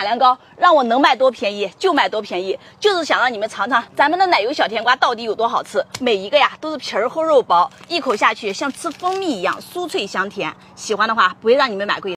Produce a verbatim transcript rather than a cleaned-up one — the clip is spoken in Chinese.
产量高，让我能卖多便宜就卖多便宜，就是想让你们尝尝咱们的奶油小甜瓜到底有多好吃。每一个呀都是皮儿厚肉薄，一口下去像吃蜂蜜一样酥脆香甜。喜欢的话不会让你们买贵。